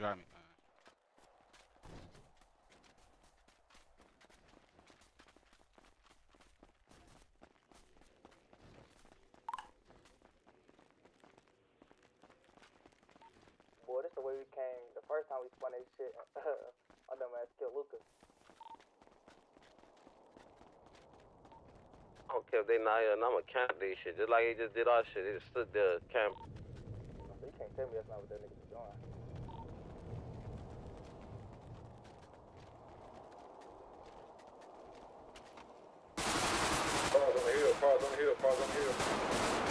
Drive me, man. Boy, this the way we came the first time we spun that shit. My dumb ass killed Lucas. I don't care if they not here, and I'ma camp this shit. Just like they just did our shit. They just stood there, camp. So you can't tell me that's not what that nigga be doing. Cars on the hill, cars on the hill, cars on the hill.